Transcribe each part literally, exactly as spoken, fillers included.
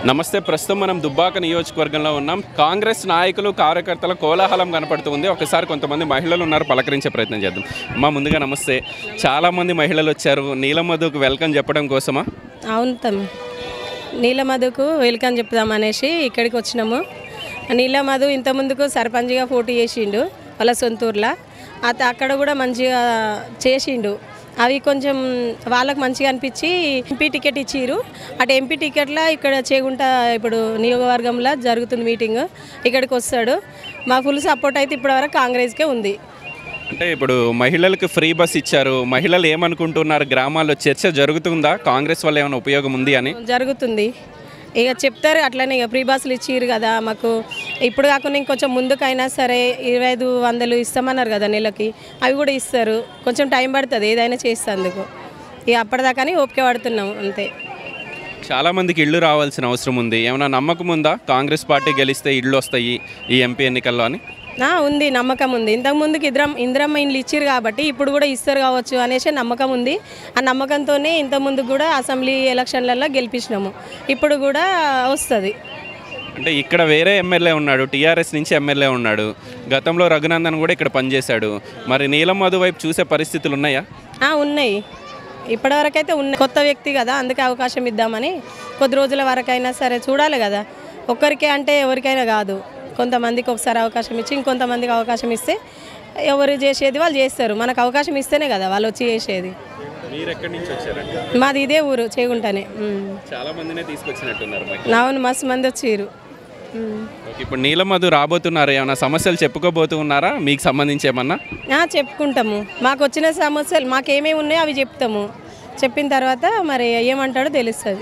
నమస్తే. ప్రస్తుతం మనం దుబ్బాక నియోజకవర్గంలో ఉన్నాం. కాంగ్రెస్ నాయకులు కార్యకర్తల కోలాహలం కనపడుతుంది. ఒకసారి కొంతమంది మహిళలు ఉన్నారు, పలకరించే ప్రయత్నం చేద్దాం. అమ్మా, ముందుగా నమస్తే. చాలామంది మహిళలు వచ్చారు. నీలమధుకు వెల్కమ్ చెప్పడం కోసమా? అవును తమ్మి, నీలమధుకు వెల్కమ్ చెప్దాం అనేసి ఇక్కడికి వచ్చినాము. నీలమధు ఇంతకుముందుకు సర్పంచ్గా పోటీ చేసిండు వాళ్ళ సొంతూరులో. అత అక్కడ కూడా మంచిగా చేసిండు. అవి కొంచెం వాళ్ళకు మంచిగా అనిపించి ఎంపీ టికెట్ ఇచ్చిర్రు. అటు ఎంపీ టికెట్లో ఇక్కడ చేగుంట ఇప్పుడు నియోజకవర్గంలో జరుగుతుంది మీటింగ్, ఇక్కడికి వస్తాడు. మా ఫుల్ సపోర్ట్ అయితే ఇప్పటివరకు కాంగ్రెస్కే ఉంది. అంటే ఇప్పుడు మహిళలకు ఫ్రీ బస్ ఇచ్చారు. మహిళలు ఏమనుకుంటున్నారు? గ్రామాల్లో చర్చ జరుగుతుందా? కాంగ్రెస్ వల్ల ఏమైనా ఉపయోగం ఉంది అని? జరుగుతుంది. ఇక చెప్తారు అట్లనే, ఇక ఫ్రీ బస్సులు ఇచ్చిర్రు కదా మాకు. ఇప్పుడు కాకుండా ఇంకొంచెం ముందుకైనా సరే ఇరవై ఐదు వందలు ఇస్తామన్నారు కదా నెలకి, అవి కూడా ఇస్తారు. కొంచెం టైం పడుతుంది ఏదైనా చేసేందుకు. ఇక అప్పటిదాకానే ఓపిక పడుతున్నాం అంతే. చాలామందికి ఇళ్ళు రావాల్సిన అవసరం ఉంది. ఏమైనా నమ్మకం ఉందా కాంగ్రెస్ పార్టీ గెలిస్తే ఇళ్ళు వస్తాయి ఈ ఎంపీ ఎన్నికల్లో అని? ఉంది, నమ్మకం ఉంది. ఇంతకుముందుకు ఇంద్రం ఇంద్రమ్మ ఇండ్లు ఇచ్చారు కాబట్టి ఇప్పుడు కూడా ఇస్తారు కావచ్చు అనేసి నమ్మకం ఉంది. ఆ నమ్మకంతోనే ఇంతకుముందు కూడా అసెంబ్లీ ఎలక్షన్లలో గెలిపించినాము. ఇప్పుడు కూడా వస్తుంది. అంటే ఇక్కడ వేరే ఎమ్మెల్యే ఉన్నాడు, టీఆర్ఎస్ నుంచి ఎమ్మెల్యే ఉన్నాడు. గతంలో రఘునందన్ కూడా ఇక్కడ పనిచేశాడు. మరి నీలమధు వైపు చూసే పరిస్థితులు ఉన్నాయా? ఉన్నాయి, ఇప్పటివరకైతే ఉన్నాయి. కొత్త వ్యక్తి కదా, అందుకే అవకాశం ఇద్దామని. కొద్ది రోజుల వరకైనా సరే చూడాలి కదా. ఒక్కరికే అంటే ఎవరికైనా కాదు, కొంతమందికి ఒకసారి అవకాశం ఇచ్చి ఇంకొంతమందికి అవకాశం ఇస్తే ఎవరు చేసేది వాళ్ళు చేస్తారు. మనకు అవకాశం ఇస్తేనే కదా వాళ్ళు వచ్చి చేసేది. మీరు ఎక్కడి నుంచి వచ్చారండి? మాది ఇదే ఊరు, చేగుంటనే. చాలా మందినే తీసుకొచ్చినట్టున్నారు. అవును, మస్తు మంది వచ్చిర్రు. ఇప్పుడు నీలమధు రాబోతున్నారు, ఏమైనా సమస్యలు చెప్పుకోబోతూ ఉన్నారా మీకు సంబంధించి ఏమన్నా? చెప్పుకుంటాము. మాకు వచ్చిన సమస్యలు మాకేమేమి ఉన్నాయో అవి చెప్తాము. చెప్పిన తర్వాత మరి ఏమంటాడో తెలుస్తుంది.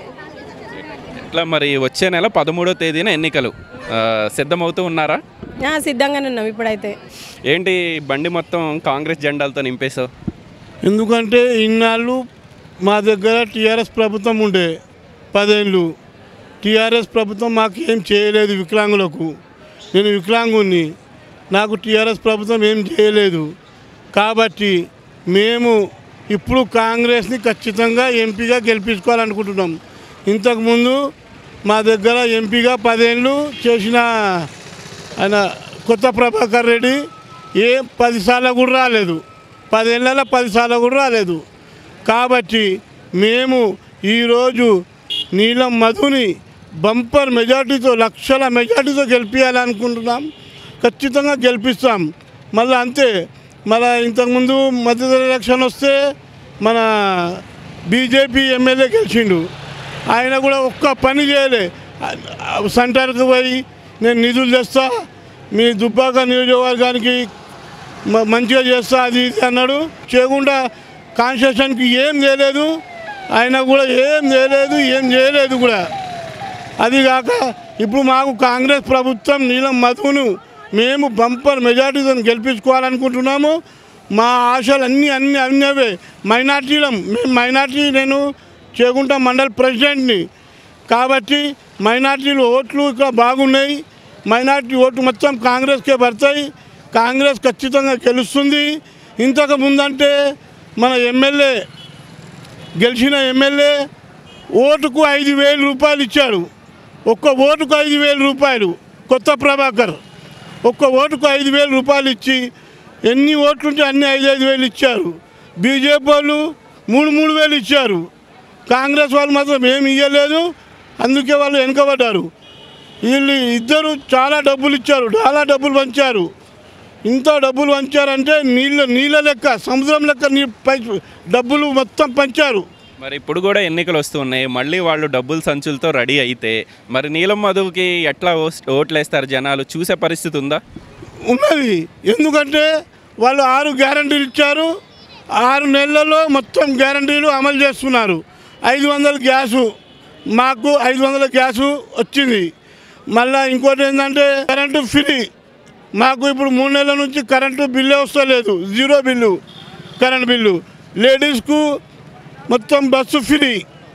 ఇట్లా మరి వచ్చే నెల పదమూడో తేదీన ఎన్నికలు సిద్ధమవుతూ ఉన్నారా? సిద్ధంగానే ఉన్నాం ఇప్పుడైతే. ఏంటి బండి మొత్తం కాంగ్రెస్ జెండాలతో నింపేశావు? ఎందుకంటే ఇన్నాళ్ళు మా దగ్గర టీఆర్ఎస్ ప్రభుత్వం ఉండే పదేళ్ళు. టీఆర్ఎస్ ప్రభుత్వం మాకు ఏం చేయలేదు వికలాంగులకు. నేను వికలాంగుని, నాకు టీఆర్ఎస్ ప్రభుత్వం ఏం చేయలేదు. కాబట్టి మేము ఇప్పుడు కాంగ్రెస్ని ఖచ్చితంగా ఎంపీగా గెలిపించుకోవాలనుకుంటున్నాం. ఇంతకుముందు మా దగ్గర ఎంపీగా పదేళ్ళు చేసిన ఆయన కొత్త ప్రభాకర్ రెడ్డి ఏ పదిసార్లు కూడా రాలేదు, పదేళ్ళ పదిసార్లు కూడా రాలేదు. కాబట్టి మేము ఈరోజు నీలమధుని బంపర్ మెజార్టీతో, లక్షల మెజార్టీతో గెలిపించాలనుకుంటున్నాం. ఖచ్చితంగా గెలిపిస్తాం. మళ్ళీ అంతే. మళ్ళీ ఇంతకుముందు మధ్య ఎలక్షన్ వస్తే మన బీజేపీ ఎమ్మెల్యే గెలిచిండు. ఆయన కూడా ఒక్క పని చేయలే. సెంటర్కి పోయి నేను నిధులు తెస్తా, మీ దుబ్బాక నియోజకవర్గానికి మంచిగా చేస్తా అది ఇది అన్నాడు. చేయకుండా కాన్స్టిట్యూషన్కి ఏం చేయలేదు. ఆయన కూడా ఏం చేయలేదు, ఏం చేయలేదు కూడా. అది కాక ఇప్పుడు మాకు కాంగ్రెస్ ప్రభుత్వం నీలమధును మేము బంపర్ మెజార్టీతో గెలిపించుకోవాలనుకుంటున్నాము. మా ఆశలు అన్నీ అన్నీ అన్నవే. మైనార్టీలం మేము మైనార్టీ, నేను చేగుంట మండల్ ప్రెసిడెంట్ని. కాబట్టి మైనార్టీలు ఓట్లు ఇక్కడ బాగున్నాయి. మైనార్టీ ఓట్లు మొత్తం కాంగ్రెస్కే పడతాయి. కాంగ్రెస్ ఖచ్చితంగా గెలుస్తుంది. ఇంతకు ముందంటే మన ఎమ్మెల్యే గెలిచిన ఎమ్మెల్యే ఓటుకు ఐదు వేల రూపాయలు ఇచ్చాడు. ఒక్క ఓటుకు ఐదు వేల రూపాయలు కొత్త ప్రభాకర్ ఒక్క ఓటుకు ఐదు వేల రూపాయలు ఇచ్చి ఎన్ని ఓట్లుంటే అన్ని ఐదు ఐదు వేలు ఇచ్చారు. బీజేపీ వాళ్ళు మూడు మూడు వేలు ఇచ్చారు. కాంగ్రెస్ వాళ్ళు మాత్రం ఏమి ఇవ్వలేదు. అందుకే వాళ్ళు వెనుకబడ్డారు. వీళ్ళు ఇద్దరు చాలా డబ్బులు ఇచ్చారు, చాలా డబ్బులు పంచారు. ఇంత డబ్బులు పంచారంటే నీళ్ళ నీళ్ళ లెక్క, సముద్రం లెక్క నీ పై డబ్బులు మొత్తం పంచారు. మరి ఇప్పుడు కూడా ఎన్నికలు వస్తున్నాయి. మళ్ళీ వాళ్ళు డబ్బుల సంచులతో రెడీ అయితే మరి నీలమధుకి ఎట్లా ఓట్లు వేస్తారు జనాలు? చూసే పరిస్థితి ఉందా? ఉన్నది. ఎందుకంటే వాళ్ళు ఆరు గ్యారంటీలు ఇచ్చారు. ఆరు నెలల్లో మొత్తం గ్యారంటీలు అమలు చేస్తున్నారు. ఐదు వందల గ్యాసు, మాకు ఐదు వందల గ్యాసు వచ్చింది. మళ్ళీ ఇంకోటి ఏంటంటే కరెంటు ఫ్రీ. మాకు ఇప్పుడు మూడు నెలల నుంచి కరెంటు బిల్లే వస్తలేదు, జీరో బిల్లు కరెంటు బిల్లు. లేడీస్కు మొత్తం బస్సు ఫ్రీ.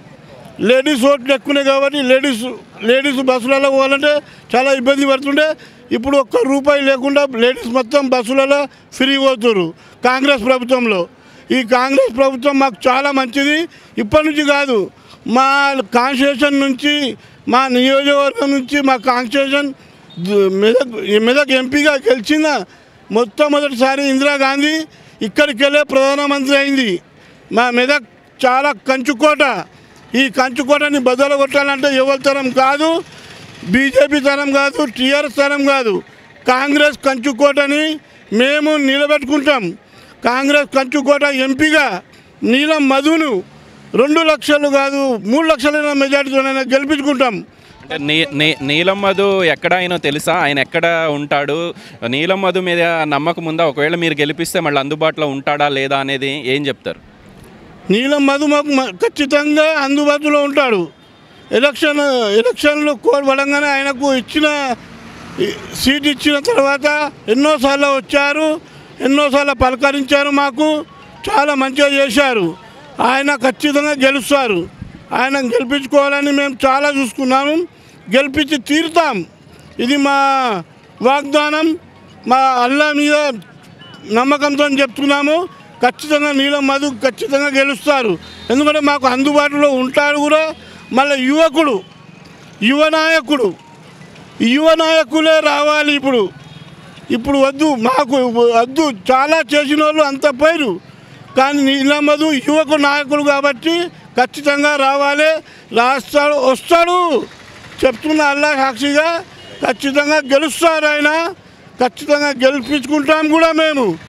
లేడీస్ ఓట్లు ఎక్కువనే కాబట్టి లేడీస్ లేడీస్ బస్సులలో పోవాలంటే చాలా ఇబ్బంది పడుతుండే. ఇప్పుడు ఒక్క రూపాయి లేకుండా లేడీస్ మొత్తం బస్సులలో ఫ్రీ పోతున్నారు కాంగ్రెస్ ప్రభుత్వంలో. ఈ కాంగ్రెస్ ప్రభుత్వం మాకు చాలా మంచిది. ఇప్పటి నుంచి కాదు, మా కాన్స్టిట్యూషన్ నుంచి మా నియోజకవర్గం నుంచి మా కాన్స్టిట్యూషన్ మెదక్ మెదక్ ఎంపీగా గెలిచిన మొట్టమొదటిసారి ఇందిరాగాంధీ ఇక్కడికి వెళ్ళే ప్రధానమంత్రి అయింది. మా మెదక్ చాలా కంచుకోట. ఈ కంచుకోటని బదులు కొట్టాలంటే ఎవరి తరం కాదు, బీజేపీ తరం కాదు, టీఆర్ఎస్ తరం కాదు, కాంగ్రెస్ కంచుకోటని మేము నిలబెట్టుకుంటాం. కాంగ్రెస్ కంచుకోట ఎంపీగా నీలం మధును రెండు లక్షలు కాదు మూడు లక్షల మెజార్టీతోనైనా గెలిపించుకుంటాం. అంటే నీ నీ నీలం మధు ఎక్కడ అయినో తెలుసా? ఆయన ఎక్కడ ఉంటాడు? నీలం మధు మీద నమ్మకం ఉందా? ఒకవేళ మీరు గెలిపిస్తే మళ్ళీ అందుబాటులో ఉంటాడా లేదా అనేది ఏం చెప్తారు? నీలం మధు మాకు ఖచ్చితంగా అందుబాటులో ఉంటాడు. ఎలక్షన్ ఎలక్షన్లు కోల్పడంగానే ఆయనకు ఇచ్చిన సీట్ ఇచ్చిన తర్వాత ఎన్నోసార్లు వచ్చారు, ఎన్నోసార్లు పలకరించారు, మాకు చాలా మంచిగా చేశారు. ఆయన ఖచ్చితంగా గెలుస్తారు. ఆయన గెలిపించుకోవాలని మేము చాలా చూసుకున్నాము. గెలిపించి తీరుతాం. ఇది మా వాగ్దానం. మా అల్లా మీద నమ్మకంతో చెప్తున్నాము. ఖచ్చితంగా నీలం మధు ఖచ్చితంగా గెలుస్తారు. ఎందుకంటే మాకు అందుబాటులో ఉంటాడు కూడా. మళ్ళీ యువకుడు, యువ నాయకుడు, యువ నాయకులే రావాలి. ఇప్పుడు ఇప్పుడు వద్దు, మాకు వద్దు. చాలా చేసిన వాళ్ళు అంత పోయారు. కానీ నీలం మధు యువకు నాయకుడు కాబట్టి ఖచ్చితంగా రావాలి. రాస్తాడు, వస్తాడు. చెప్తున్న అల్లా సాక్షిగా ఖచ్చితంగా గెలుస్తారు. ఆయన ఖచ్చితంగా గెలిపించుకుంటాం కూడా మేము.